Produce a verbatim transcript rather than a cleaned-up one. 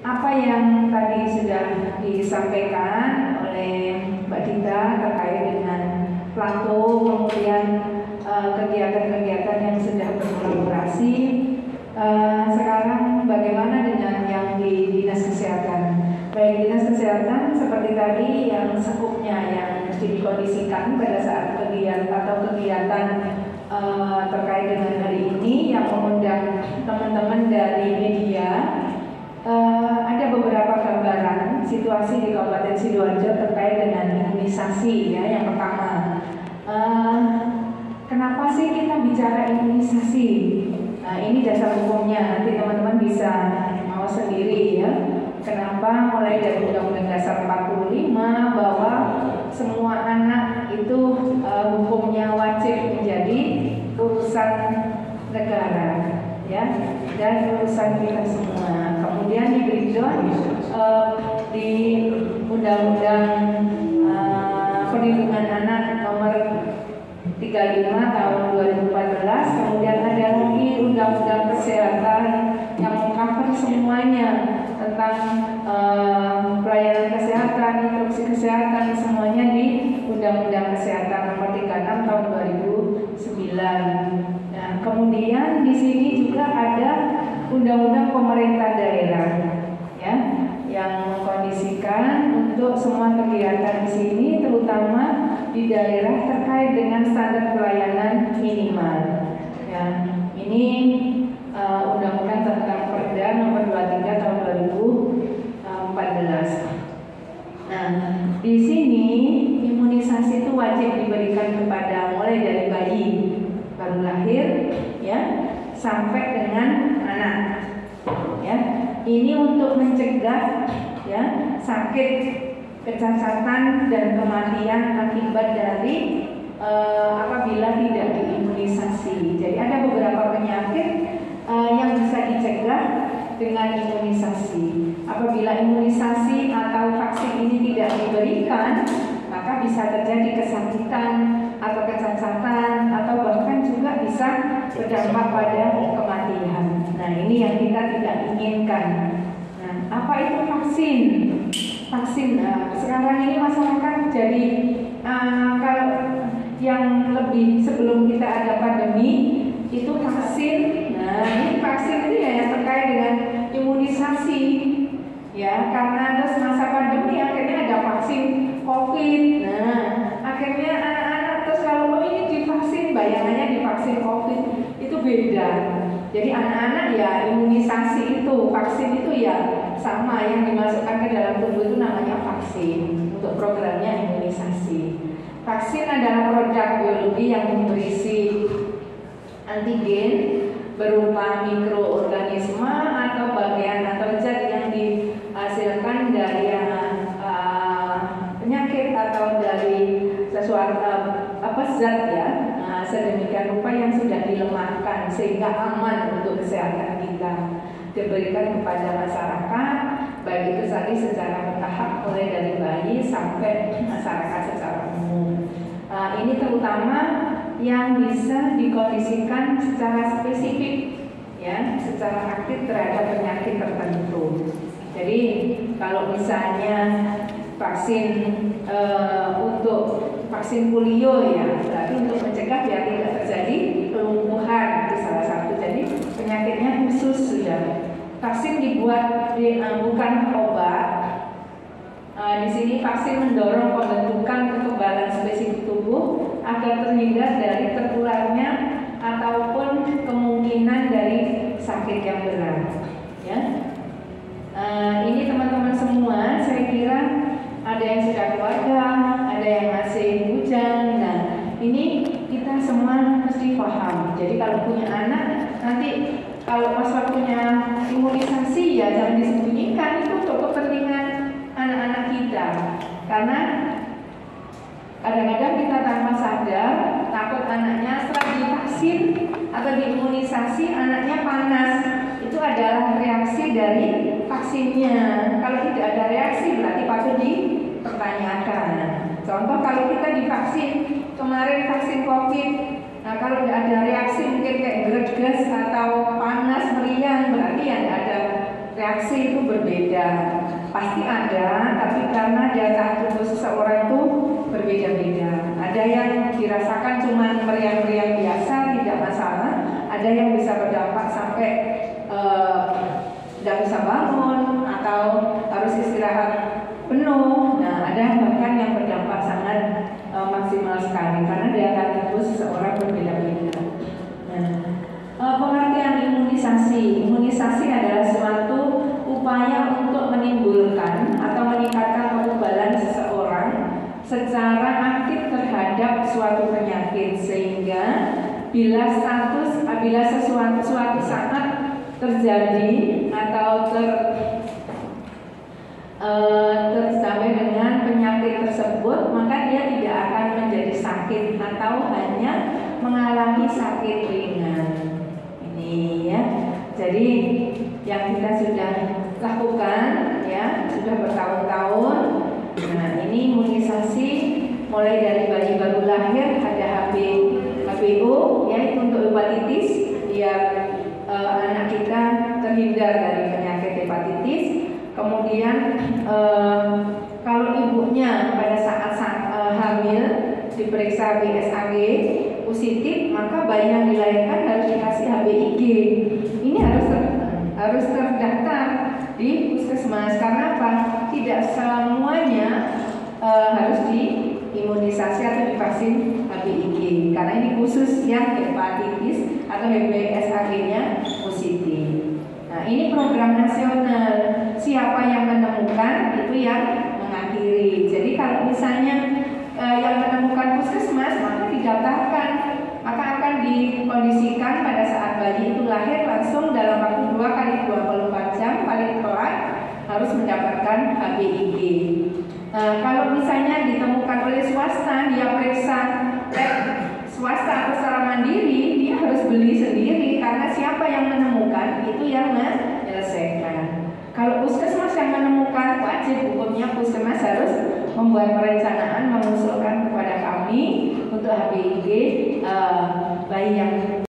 apa yang tadi sudah disampaikan oleh Mbak Dita terkait dengan Plato, kemudian uh, kegiatan-kegiatan yang sudah berkolaborasi. Uh, sekarang bagaimana dengan yang di Dinas Kesehatan? Baik, Dinas Kesehatan seperti tadi yang sekupnya yang mesti dikondisikan pada saat kegiatan atau kegiatan uh, terkait dengan hari ini yang mengundang teman-teman dari media. Uh, ada beberapa gambaran situasi di Kabupaten Sidoarjo terkait dengan imunisasi ya. Yang pertama, uh, kenapa sih kita bicara imunisasi? Nah, ini dasar hukumnya, nanti teman-teman bisa mau sendiri ya. Kenapa mulai dari Undang-Undang Dasar empat puluh lima bahwa semua anak itu uh, hukumnya wajib menjadi urusan negara ya, dan urusan kita semua. Kemudian di breakdown uh, di Undang-Undang uh, Perlindungan Anak nomor tiga puluh lima tahun dua ribu empat belas, kemudian ada lagi Undang-Undang Kesehatan yang mengcover semuanya tentang uh, pelayanan kesehatan, instruksi kesehatan, semuanya di Undang-Undang Kesehatan nomor tiga puluh enam tahun dua ribu sembilan. Nah, kemudian di sini juga ada Undang-Undang Pemerintah Daerah ya, yang mengkondisikan untuk semua kegiatan di sini, terutama di daerah terkait dengan standar pelayanan minimal. Ya, ini uh, Undang-Undang tentang Perda nomor dua puluh tiga tahun dua ribu empat belas. Nah, di sini imunisasi itu wajib diberikan kepada mulai dari bayi baru lahir ya sampai dengan anak ya. Ini untuk mencegah ya sakit, kecacatan dan kematian akibat dari uh, apabila tidak diimunisasi. Jadi ada beberapa penyakit uh, yang bisa dicegah dengan imunisasi. Apabila imunisasi atau vaksin ini tidak diberikan, maka bisa terjadi kesakitan atau kecacatan atau bahkan juga bisa berdampak pada kematian. Nah, ini yang kita tidak inginkan. Nah, apa itu vaksin? Vaksin nah, sekarang ini masyarakat jadi uh, kalau yang lebih sebelum kita ada pandemi itu vaksin. Nah, ini vaksin itu ya yang terkait dengan imunisasi ya, karena terus masa pandemi akhirnya ada vaksin COVID. Nah, akhirnya anak-anak terus kalau oh ini divaksin, bayangannya divaksin COVID itu beda. Jadi anak-anak ya imunisasi itu, vaksin itu ya sama yang dimasukkan ke dalam tubuh itu namanya vaksin. Untuk programnya imunisasi. Vaksin adalah produk biologi yang berisi antigen berupa mikroorganisme atau bagian atau zat yang dihasilkan dari uh, penyakit atau dari sesuatu uh, apa zat ya, nah, sedemikian rupa yang sudah dilemahkan sehingga aman untuk kesehatan kita, diberikan kepada masyarakat baik itu tadi secara bertahap mulai dari bayi sampai masyarakat secara umum. Uh, ini terutama yang bisa dikondisikan secara spesifik ya, secara aktif terhadap penyakit tertentu. Jadi kalau misalnya vaksin e, untuk vaksin polio ya, berarti untuk mencegah biar tidak terjadi kelumpuhan itu salah satu. Jadi penyakitnya khusus sudah. Vaksin dibuat di, uh, bukan obat. Uh, di sini vaksin mendorong pembentukan kekebalan spesifik tubuh agar terhindar dari tertularnya ataupun kemungkinan dari sakit yang berat. Ya, uh, ini teman-teman semua, saya kira ada yang sudah keluarga, ada yang masih bujang. Nah, ini kita semua mesti paham. Jadi kalau punya anak, nanti kalau pas waktunya imunisasi ya jangan disembunyikan, itu untuk kepentingan anak-anak kita. Karena kadang-kadang kita tanpa sadar takut anaknya setelah divaksin atau diimunisasi anaknya panas. Itu adalah reaksi dari vaksinnya. Kalau tidak ada reaksi berarti patut dipertanyakan. Contoh kalau kita divaksin kemarin vaksin COVID, nah kalau tidak ada reaksi mungkin kayak greges atau panas meriang, berarti yang ada reaksi itu berbeda. Pasti ada, tapi karena daya tahan tubuh seseorang itu berbeda-beda. Ada yang dirasakan cuma meriang-meriang biasa, tidak masalah. Ada yang bisa berdampak sampai tidak uh, bisa bangun atau harus istirahat penuh. Nah, ada bahkan yang berdampak sangat uh, maksimal sekali karena daya tahan tubuh seseorang berbeda-beda. Nah, uh, pengertian imunisasi. Imunisasi adalah suatu upaya untuk menimbulkan atau meningkatkan kekebalan seseorang secara aktif terhadap suatu penyakit, sehingga bila status bila sesuatu suatu saat terjadi atau ter uh, tersampai dengan penyakit tersebut, maka dia tidak akan menjadi sakit atau hanya mengalami sakit ringan. Ini ya. Jadi yang kita sudah lakukan ya sudah bertahun-tahun. Nah, ini imunisasi mulai dari bayi baru lahir ada H B H B O ya, itu untuk hepatitis biar eh, anak kita terhindar dari penyakit hepatitis. Kemudian eh, kalau ibunya pada saat, saat eh, hamil diperiksa B S A G positif, maka bayi yang dilahirkan harus dikasih H B I G. Ini harus ter, harus terdaftar di puskesmas. Karena apa? Tidak semuanya e, harus diimunisasi atau divaksin H B I G. Karena ini khusus yang hepatitis atau B S A G-nya positif. Nah, ini program nasional. Siapa yang menemukan itu yang mengakhiri. Jadi kalau misalnya e, yang menemukan puskesmas, maka didaftarkan, maka akan dikondisikan pada saat bayi itu lahir langsung dalam waktu dua kali dua puluh empat jam paling telat harus mendapatkan H B I G. Nah, kalau misalnya ditemukan oleh swasta, dia periksa eh, swasta atau secara mandiri, dia harus beli sendiri karena siapa yang menemukan itu yang menyelesaikan. Kalau puskesmas yang menemukan, wajib hukumnya puskesmas harus membuat perencanaan mengusulkan kepada kami untuk H B I G uh, bayi yang